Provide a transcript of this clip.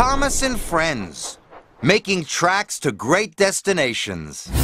Thomas and Friends, making tracks to great destinations.